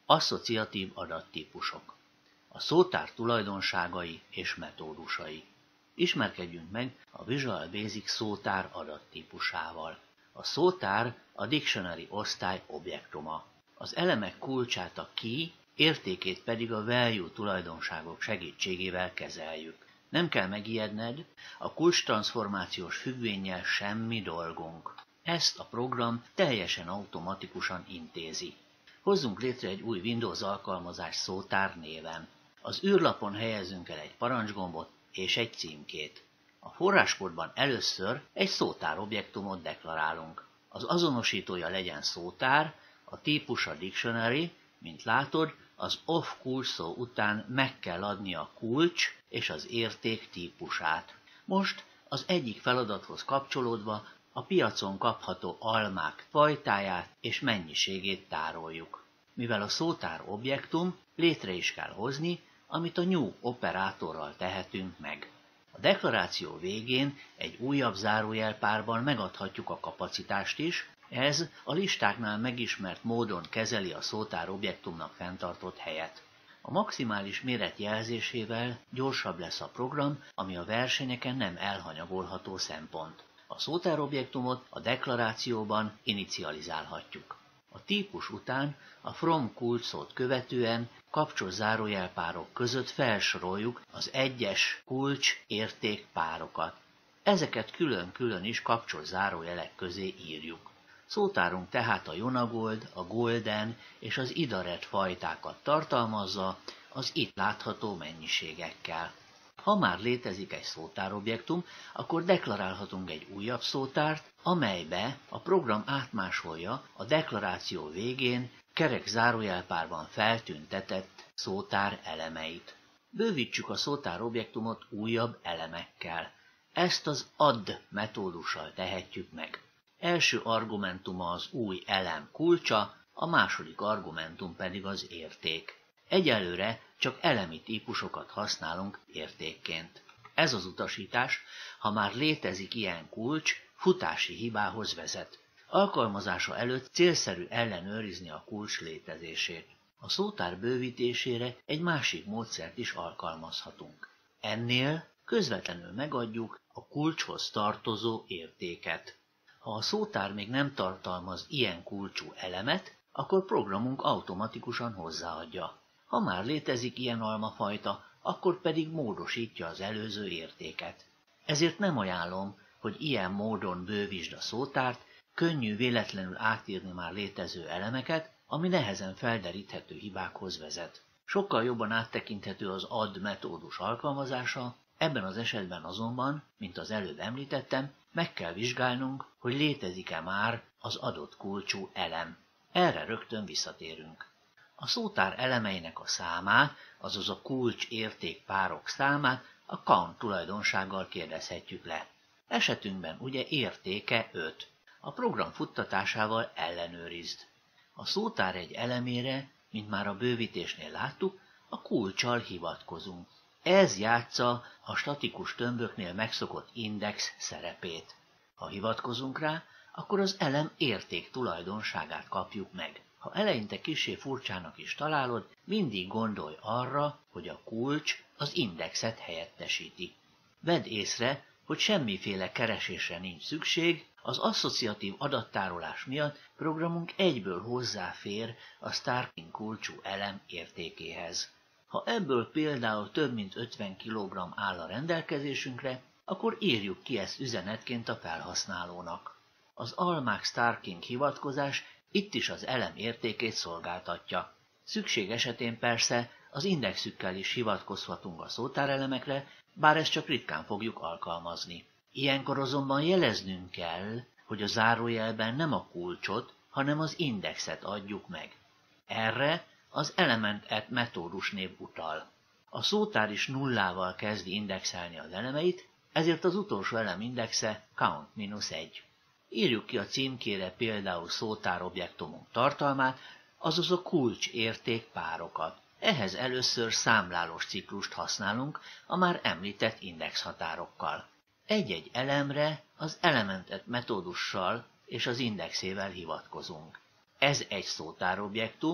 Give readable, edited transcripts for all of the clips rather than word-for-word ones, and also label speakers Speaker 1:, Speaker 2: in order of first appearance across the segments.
Speaker 1: Asszociatív adattípusok. A szótár tulajdonságai és metódusai. Ismerkedjünk meg a Visual Basic szótár adattípusával. A szótár a dictionary osztály objektuma. Az elemek kulcsát a key, értékét pedig a value tulajdonságok segítségével kezeljük. Nem kell megijedned, a kulcstranszformációs függvénnyel semmi dolgunk. Ezt a program teljesen automatikusan intézi. Hozzunk létre egy új Windows alkalmazás szótár néven. Az űrlapon helyezünk el egy parancsgombot és egy címkét. A forráskódban először egy szótár objektumot deklarálunk. Az azonosítója legyen szótár, a típusa dictionary, mint látod, az of kulcs szó után meg kell adni a kulcs és az érték típusát. Most az egyik feladathoz kapcsolódva a piacon kapható almák fajtáját és mennyiségét tároljuk. Mivel a szótár objektum, létre is kell hozni, amit a new operátorral tehetünk meg. A deklaráció végén egy újabb zárójelpárban megadhatjuk a kapacitást is, ez a listáknál megismert módon kezeli a szótár objektumnak fenntartott helyet. A maximális méret jelzésével gyorsabb lesz a program, ami a versenyeken nem elhanyagolható szempont. A szótár objektumot a deklarációban inicializálhatjuk. A típus után a from kulcsszót követően kapcsos zárójelpárok között felsoroljuk az egyes kulcs-érték párokat. Ezeket külön-külön is kapcsos zárójelek közé írjuk. Szótárunk tehát a Jonagold, a Golden és az Idared fajtákat tartalmazza az itt látható mennyiségekkel. Ha már létezik egy szótárobjektum, akkor deklarálhatunk egy újabb szótárt, amelybe a program átmásolja a deklaráció végén kerek zárójelpárban feltüntetett szótár elemeit. Bővítsük a szótárobjektumot újabb elemekkel. Ezt az add metódussal tehetjük meg. Első argumentuma az új elem kulcsa, a második argumentum pedig az érték. Egyelőre csak elemi típusokat használunk értékként. Ez az utasítás, ha már létezik ilyen kulcs, futási hibához vezet. Alkalmazása előtt célszerű ellenőrizni a kulcs létezését. A szótár bővítésére egy másik módszert is alkalmazhatunk. Ennél közvetlenül megadjuk a kulcshoz tartozó értéket. Ha a szótár még nem tartalmaz ilyen kulcsú elemet, akkor programunk automatikusan hozzáadja. Ha már létezik ilyen almafajta, akkor pedig módosítja az előző értéket. Ezért nem ajánlom, hogy ilyen módon bővítsd a szótárt, könnyű véletlenül átírni már létező elemeket, ami nehezen felderíthető hibákhoz vezet. Sokkal jobban áttekinthető az add metódus alkalmazása, ebben az esetben azonban, mint az előbb említettem, meg kell vizsgálnunk, hogy létezik-e már az adott kulcsú elem. Erre rögtön visszatérünk. A szótár elemeinek a számát, azaz a kulcs értékpárok számát a count tulajdonsággal kérdezhetjük le. Esetünkben ugye értéke 5. A program futtatásával ellenőrizd. A szótár egy elemére, mint már a bővítésnél láttuk, a kulccsal hivatkozunk. Ez játsza a statikus tömböknél megszokott index szerepét. Ha hivatkozunk rá, akkor az elem érték tulajdonságát kapjuk meg. Ha eleinte kissé furcsának is találod, mindig gondolj arra, hogy a kulcs az indexet helyettesíti. Vedd észre, hogy semmiféle keresésre nincs szükség, az asszociatív adattárolás miatt programunk egyből hozzáfér a starting kulcsú elem értékéhez. Ha ebből például több mint 50 kg áll a rendelkezésünkre, akkor írjuk ki ezt üzenetként a felhasználónak. Az almák starting hivatkozás itt is az elem értékét szolgáltatja. Szükség esetén persze az indexükkel is hivatkozhatunk a szótárelemekre, bár ezt csak ritkán fogjuk alkalmazni. Ilyenkor azonban jeleznünk kell, hogy a zárójelben nem a kulcsot, hanem az indexet adjuk meg. Erre az element add metódus név utal. A szótár is nullával kezdi indexelni az elemeit, ezért az utolsó elem indexe count-1. Írjuk ki a címkére például szótárobjektumunk tartalmát, azaz a kulcs értékpárokat. Ehhez először számlálós ciklust használunk a már említett indexhatárokkal. Egy-egy elemre az element add metódussal és az indexével hivatkozunk. Ez egy szótárobjektum,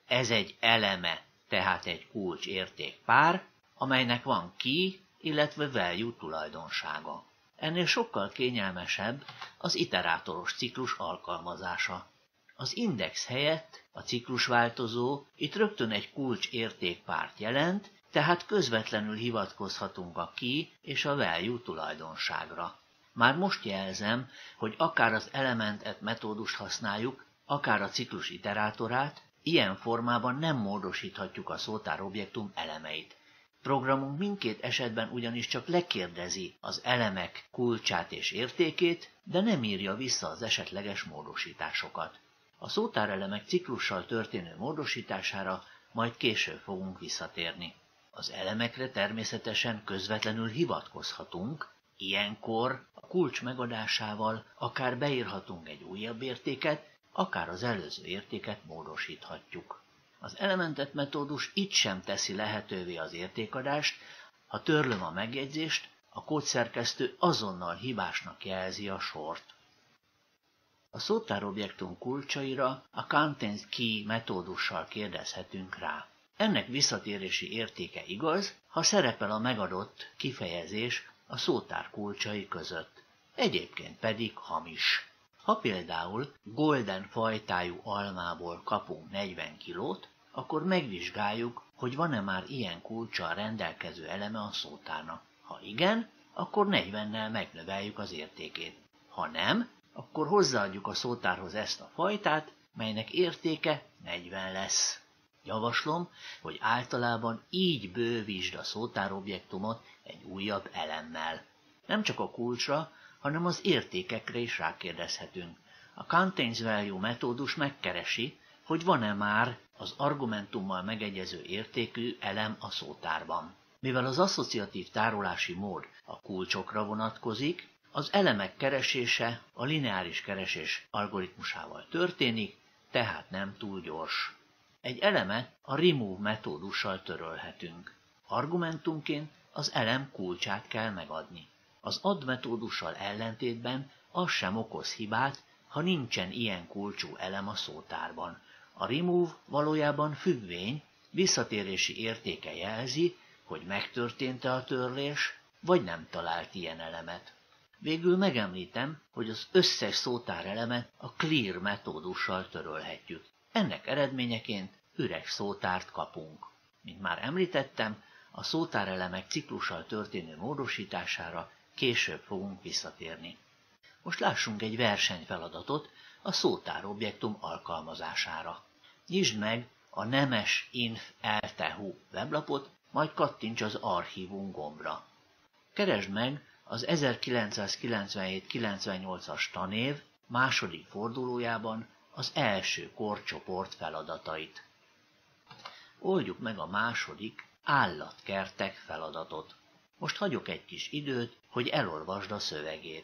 Speaker 1: ez egy eleme, tehát egy kulcsértékpár, amelynek van key, illetve value tulajdonsága. Ennél sokkal kényelmesebb az iterátoros ciklus alkalmazása. Az index helyett a ciklusváltozó itt rögtön egy kulcsértékpárt jelent, tehát közvetlenül hivatkozhatunk a key és a value tulajdonságra. Már most jelzem, hogy akár az element metódust használjuk, akár a ciklus iterátorát, ilyen formában nem módosíthatjuk a szótárobjektum elemeit. Programunk mindkét esetben ugyanis csak lekérdezi az elemek kulcsát és értékét, de nem írja vissza az esetleges módosításokat. A szótárelemek ciklussal történő módosítására majd később fogunk visszatérni. Az elemekre természetesen közvetlenül hivatkozhatunk, ilyenkor a kulcs megadásával akár beírhatunk egy újabb értéket, akár az előző értéket módosíthatjuk. Az elementet metódus itt sem teszi lehetővé az értékadást, ha törlöm a megjegyzést, a kódszerkesztő azonnal hibásnak jelzi a sort. A szótárobjektum kulcsaira a contains key metódussal kérdezhetünk rá. Ennek visszatérési értéke igaz, ha szerepel a megadott kifejezés a szótár kulcsai között, egyébként pedig hamis. Ha például golden fajtájú almából kapunk 40 kilót, akkor megvizsgáljuk, hogy van-e már ilyen kulccsal rendelkező eleme a szótárnak. Ha igen, akkor 40-nel megnöveljük az értékét. Ha nem, akkor hozzáadjuk a szótárhoz ezt a fajtát, melynek értéke 40 lesz. Javaslom, hogy általában így bővítsd a szótárobjektumot egy újabb elemmel. Nem csak a kulcsra, hanem az értékekre is rákérdezhetünk. A contains value metódus megkeresi, hogy van-e már az argumentummal megegyező értékű elem a szótárban. Mivel az asszociatív tárolási mód a kulcsokra vonatkozik, az elemek keresése a lineáris keresés algoritmusával történik, tehát nem túl gyors. Egy elemet a remove metódussal törölhetünk. Argumentumként az elem kulcsát kell megadni. Az add metódussal ellentétben az sem okoz hibát, ha nincsen ilyen kulcsú elem a szótárban. A remove valójában függvény, visszatérési értéke jelzi, hogy megtörtént-e a törlés, vagy nem talált ilyen elemet. Végül megemlítem, hogy az összes szótárelemet a clear metódussal törölhetjük. Ennek eredményeként üres szótárt kapunk. Mint már említettem, a szótárelemek ciklussal történő módosítására később fogunk visszatérni. Most lássunk egy versenyfeladatot a szótárobjektum alkalmazására. Nyisd meg a nemes.inf.eltehu weblapot, majd kattints az archívum gombra. Keresd meg az 1997-98-as tanév második fordulójában az első korcsoport feladatait. Oldjuk meg a második állatkertek feladatot. Most hagyok egy kis időt, hogy elolvasd a szövegét.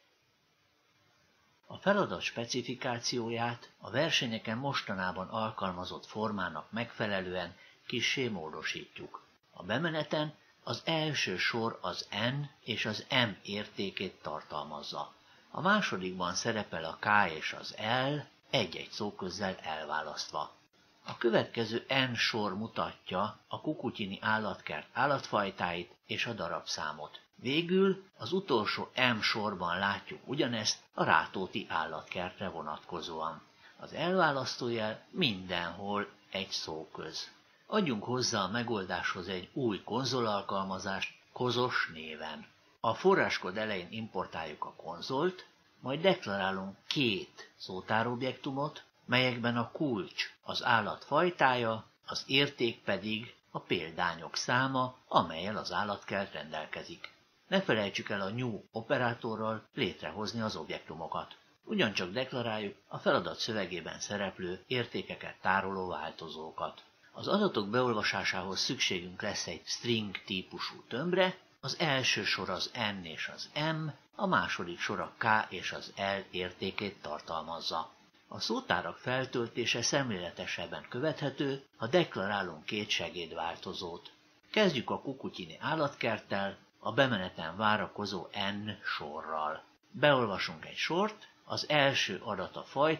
Speaker 1: A feladat specifikációját a versenyeken mostanában alkalmazott formának megfelelően kissé módosítjuk. A bemeneten az első sor az N és az M értékét tartalmazza. A másodikban szerepel a K és az L egy-egy szóközzel elválasztva. A következő N sor mutatja a kukutyini állatkert állatfajtáit és a darabszámot. Végül az utolsó M sorban látjuk ugyanezt a Rátóti állatkertre vonatkozóan. Az elválasztójel mindenhol egy szóköz. Adjunk hozzá a megoldáshoz egy új konzolalkalmazást Kozos néven. A forráskód elején importáljuk a konzolt, majd deklarálunk két szótárobjektumot, melyekben a kulcs az állat fajtája, az érték pedig a példányok száma, amellyel az állatkert rendelkezik. Ne felejtsük el a new operátorral létrehozni az objektumokat. Ugyancsak deklaráljuk a feladat szövegében szereplő értékeket tároló változókat. Az adatok beolvasásához szükségünk lesz egy string típusú tömbre, az első sor az N és az M, a második sor a K és az L értékét tartalmazza. A szótárak feltöltése szemléletesebben követhető, ha deklarálunk két segédváltozót. Kezdjük a kukutyini állatkerttel, a bemeneten várakozó N sorral. Beolvasunk egy sort, az első adat a fajtát,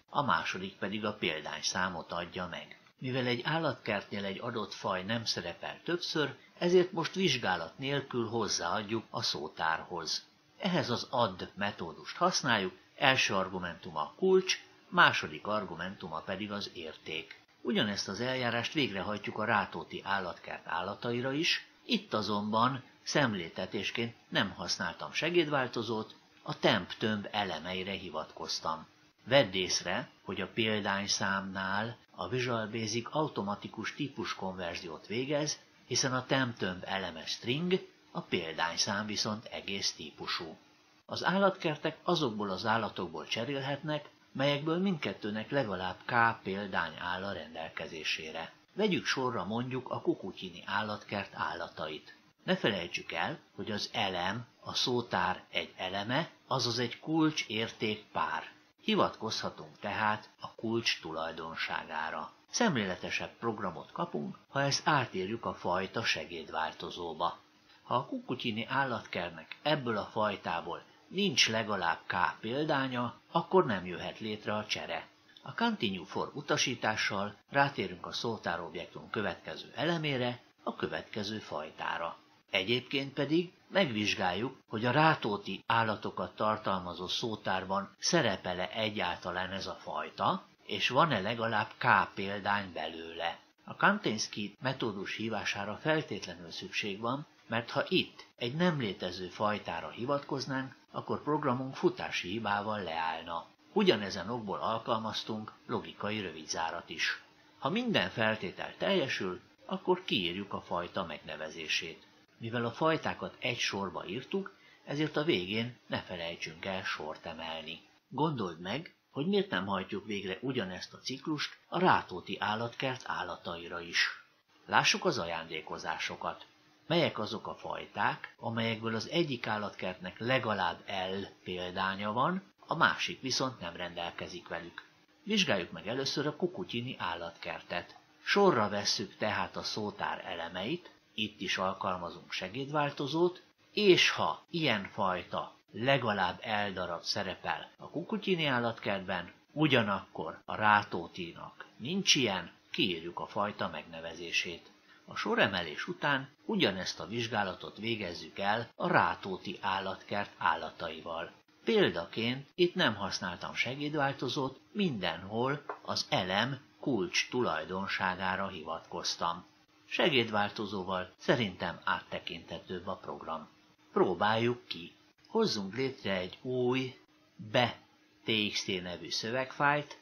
Speaker 1: a második pedig a példányszámot adja meg. Mivel egy állatkertnél egy adott faj nem szerepel többször, ezért most vizsgálat nélkül hozzáadjuk a szótárhoz. Ehhez az add metódust használjuk, első argumentuma a kulcs, második argumentuma pedig az érték. Ugyanezt az eljárást végrehajtjuk a Rátóti állatkert állataira is, itt azonban szemléltetésként nem használtam segédváltozót, a temp-tömb elemeire hivatkoztam. Vedd észre, hogy a példányszámnál a Visual Basic automatikus típuskonverziót végez, hiszen a temp-tömb eleme string, a példányszám viszont egész típusú. Az állatkertek azokból az állatokból cserélhetnek, melyekből mindkettőnek legalább k példány áll a rendelkezésére. Vegyük sorra mondjuk a Kukutyini állatkert állatait. Ne felejtsük el, hogy az elem, a szótár egy eleme, azaz egy kulcs-érték pár. Hivatkozhatunk tehát a kulcs tulajdonságára. Szemléletesebb programot kapunk, ha ezt átírjuk a fajta segédváltozóba. Ha a Kukutyini állatkertnek ebből a fajtából nincs legalább k példánya, akkor nem jöhet létre a csere. A continue for utasítással rátérünk a szótárobjektum következő elemére, a következő fajtára. Egyébként pedig megvizsgáljuk, hogy a Rátóti állatokat tartalmazó szótárban szerepel-e egyáltalán ez a fajta, és van-e legalább k példány belőle. A contains key metódus hívására feltétlenül szükség van, mert ha itt egy nem létező fajtára hivatkoznánk, akkor programunk futási hibával leállna. Ugyanezen okból alkalmaztunk logikai rövidzárat is. Ha minden feltétel teljesül, akkor kiírjuk a fajta megnevezését. Mivel a fajtákat egy sorba írtuk, ezért a végén ne felejtsünk el sort emelni. Gondold meg, hogy miért nem hajtjuk végre ugyanezt a ciklust a Rátóti állatkert állataira is. Lássuk az ajándékozásokat. Melyek azok a fajták, amelyekből az egyik állatkertnek legalább L példánya van, a másik viszont nem rendelkezik velük. Vizsgáljuk meg először a Kukutyini állatkertet. Sorra vesszük tehát a szótár elemeit, itt is alkalmazunk segédváltozót, és ha ilyen fajta legalább L darab szerepel a Kukutyini állatkertben, ugyanakkor a Rátótinak nincs ilyen, kiírjuk a fajta megnevezését. A soremelés után ugyanezt a vizsgálatot végezzük el a Rátóti állatkert állataival. Példaként itt nem használtam segédváltozót, mindenhol az elem kulcs tulajdonságára hivatkoztam. Segédváltozóval szerintem áttekinthetőbb a program. Próbáljuk ki. Hozzunk létre egy új be.txt nevű szövegfájlt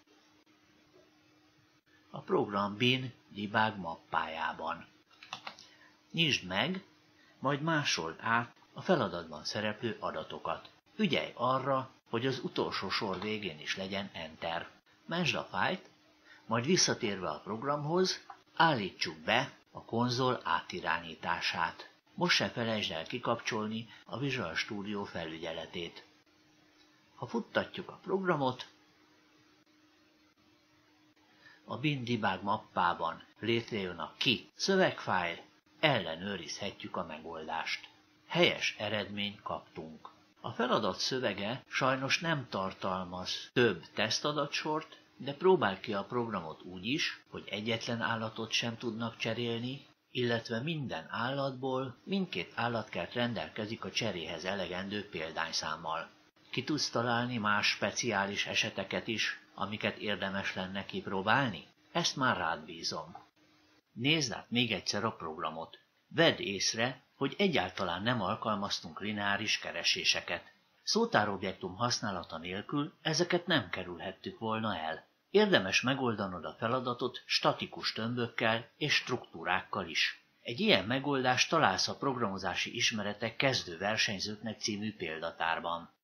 Speaker 1: a program bin debug mappájában. Nyisd meg, majd másold át a feladatban szereplő adatokat. Ügyelj arra, hogy az utolsó sor végén is legyen Enter. Mentsd a fájlt, majd visszatérve a programhoz, állítsuk be a konzol átirányítását. Most se felejtsd el kikapcsolni a Visual Studio felügyeletét. Ha futtatjuk a programot, a bin debug mappában létrejön a ki szövegfájl, ellenőrizhetjük a megoldást. Helyes eredményt kaptunk. A feladat szövege sajnos nem tartalmaz több tesztadatsort, de próbáld ki a programot úgy is, hogy egyetlen állatot sem tudnak cserélni, illetve minden állatból mindkét állatkert rendelkezik a cseréhez elegendő példányszámmal. Ki tudsz találni más speciális eseteket is, amiket érdemes lenne kipróbálni? Ezt már rád bízom. Nézd át még egyszer a programot. Vedd észre, hogy egyáltalán nem alkalmaztunk lineáris kereséseket. Szótárobjektum használata nélkül ezeket nem kerülhettük volna el. Érdemes megoldanod a feladatot statikus tömbökkel és struktúrákkal is. Egy ilyen megoldást találsz a Programozási ismeretek kezdő versenyzőknek című példatárban.